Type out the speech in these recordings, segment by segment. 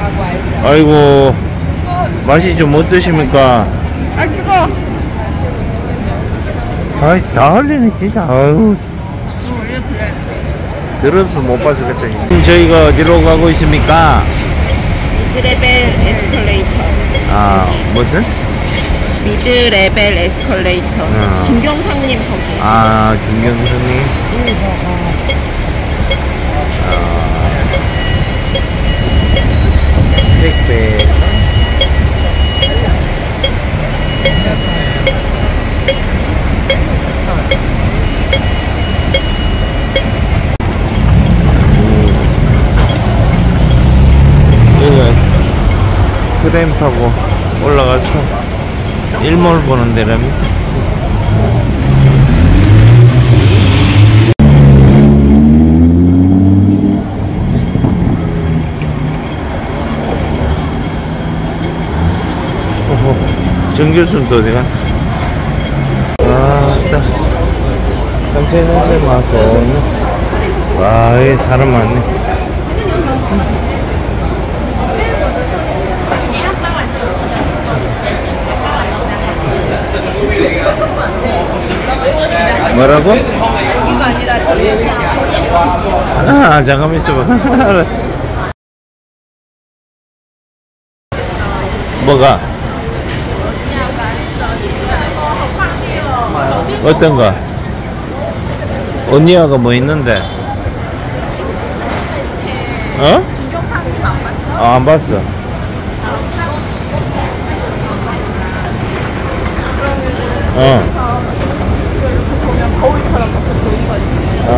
아이고, 맛이 좀 어떠십니까? 아, 뜨거. 아이, 다 흘리네, 진짜. 아유. 그래. 들어서 못 봐주겠다. 지금 저희가 어디로 가고 있습니까? 미드레벨 에스컬레이터. 아, 무슨? 미드레벨 에스컬레이터. 중경상님 거기. 아, 중경선님. 택배. 트램 타고 올라가서 일몰 보는 데랍니다. 정 교수는 또 어디가? 딱 컨테이너에 와서 와, 여기 사람 많네. 뭐라고? 이거 아니라 아, 잠깐만 있어봐. 뭐가? 어떤 거? 언니하고 뭐 있는데? 어? 아, 안 봤어. 거울처럼 이렇게 보이는 거지.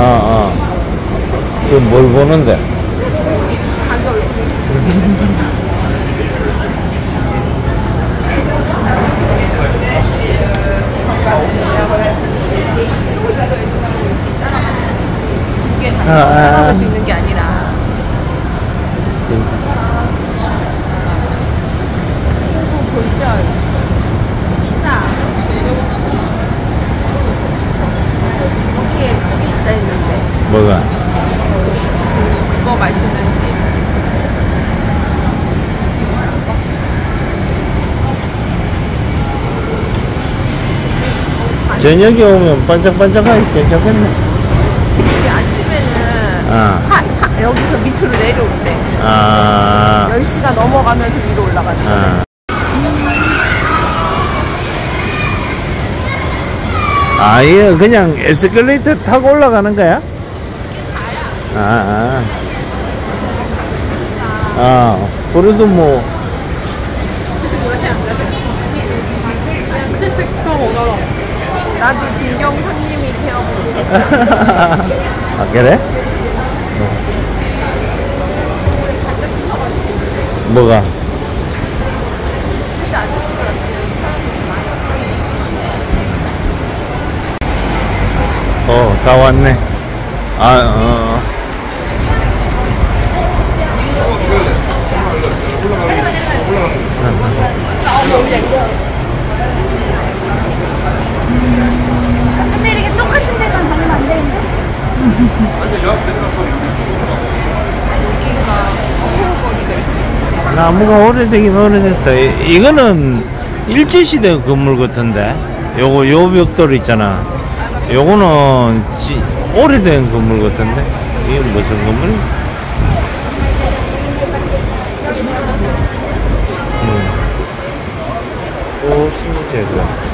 그럼 뭘 보는데? 자기 얼굴. 이게 사람을 찍는 게 아니라 친구 골절 키다 여기에 그게 있다 했는데 뭐가? 그거 맛있는지. 저녁에 오면 반짝반짝하게 괜찮겠네. 이게 아침에는 여기서 밑으로 내려온대. 10시가 넘어가면서 위로 올라가는 이거 그냥 에스컬레이터 타고 올라가는 거야? 그래도 뭐. 그래서 그럼 오더라. 나도 진경선님이 되어보고. 그래? 뭐가? 다 왔네. 근데 이렇게 똑같은 데만 가면 안 되는데? 나무가 오래되긴 오래됐다. 이거는 일제시대 건물 같은데. 요 벽돌 있잖아. 요거는 오래된 건물 같은데. 이게 무슨 건물? 심지어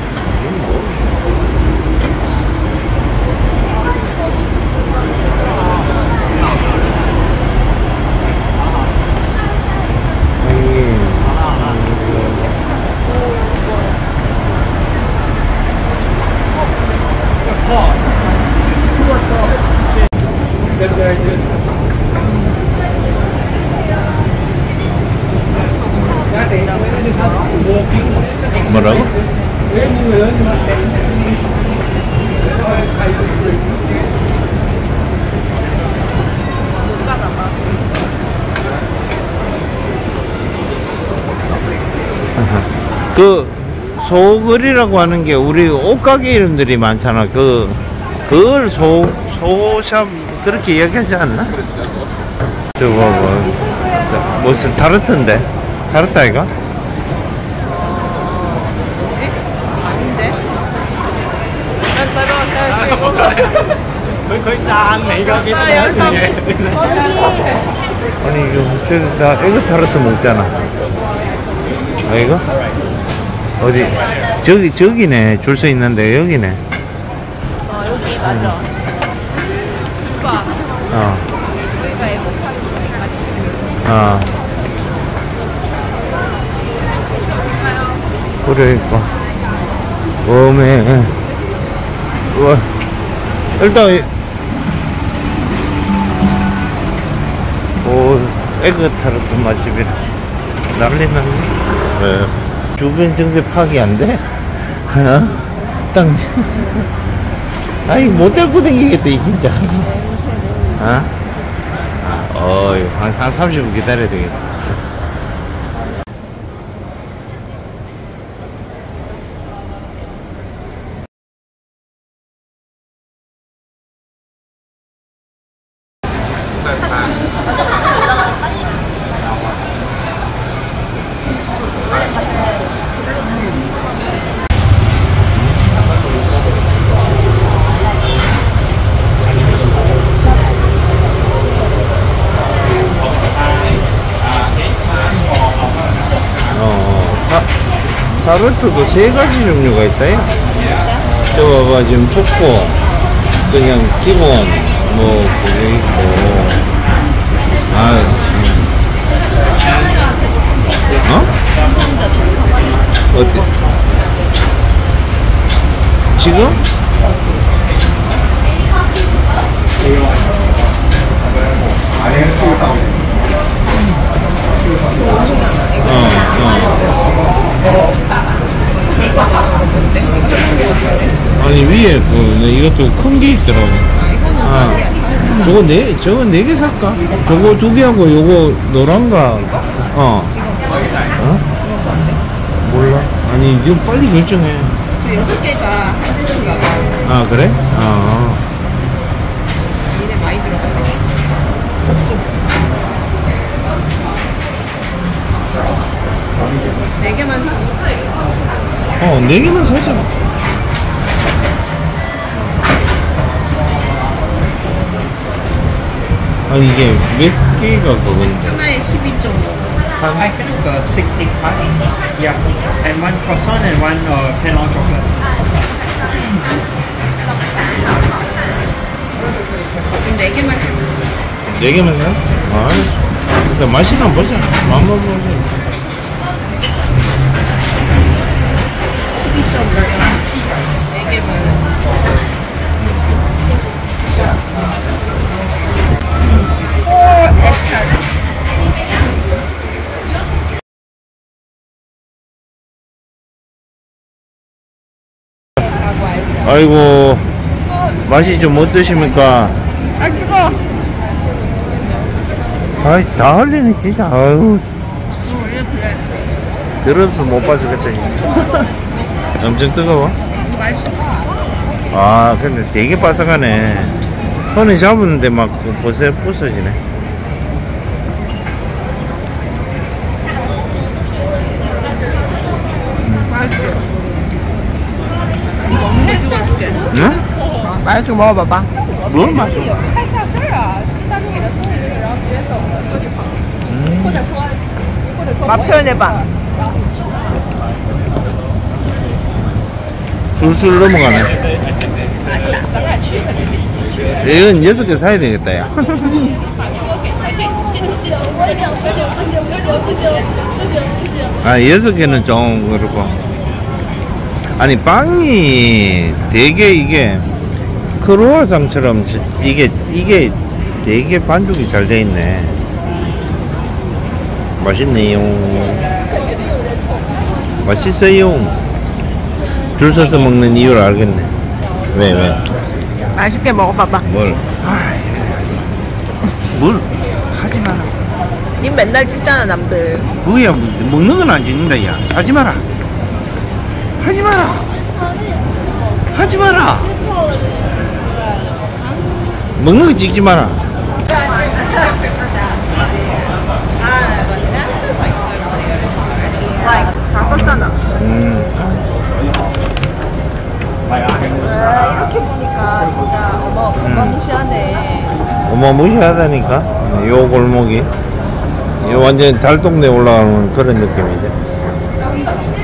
뭐라고? 그 소글이라고 하는 게 우리 옷가게 이름들이 많잖아. 그걸 소샵 그렇게 이야기하지 않나? 저거 봐. 무슨 타르트인데? 타르트 아이가? 뭐지? 아닌데? 난 따라와야지. 아니 이거 나 이거 타르트 먹잖아. 아 이거? 어디? 저기네. 줄 서 있는데 여기네. 여기 맞아. 오빠. 여기가 아. 그러니까. 와. 일단 에그 타르트 맛집이라 난리 났네. 네. 주변 증세 파악이 안 돼? 딱 아이 못 데리고 다니겠다 이 진짜. 한 30분 기다려야 되겠다. 타르트도 3가지 종류가 있다요. 저 봐봐 지금 초코 그냥 기본 뭐 그게 있고 어디 지금? 아니 위에 이것도 큰 게 있더라고. 저거 4개 살까? 저거 2개 하고 요거 노란가? 몰라. 아니 이거 빨리 결정해. 6개가 한 세트인가 봐. 아 그래? 니네 많이 들어갔네. 4개만 사? 4개만 사자. 아니 이게 몇 개가 그건데? 하나에 12 정도. I think 65. Yeah. And one croissant and one peanut chocolate. 그럼 4개만 사. 4개만 사? 알았어. 일단 맛이나 보자. 맛만 보자. 12.5개. 4개만. 아이고 맛이 좀 어떠십니까? 뜨거. 아이 다 흘리네 진짜. 아유 원래 그래. 더러워서 못 봐주겠다 진짜. 엄청 뜨거워? 아 근데 되게 바삭하네. 손에 잡았는데 막 부서지네. 응? 맛있게 먹어봐봐. 뭐 맛있어? 맛 표현해봐. 술술 넘어가네. 이건 6개 사야 되겠다 야. 아 6개는 좀 그렇고. 아니 빵이 되게 이게 크로와상처럼 이게 되게 반죽이 잘 돼 있네. 맛있네요. 맛있어요. 줄 서서 먹는 이유를 알겠네. 왜? 맛있게 먹어봐봐. 뭘 하지 마라. 니 맨날 찍잖아 남들. 뭐야 먹는 건 안 찍는다 야. 하지 마라. 먹는 거 찍지 마라. 생각해보니까 진짜 어마무시하네. 어마무시하다니까. 요 골목이. 이 완전 달동네 올라가는 그런 느낌이죠.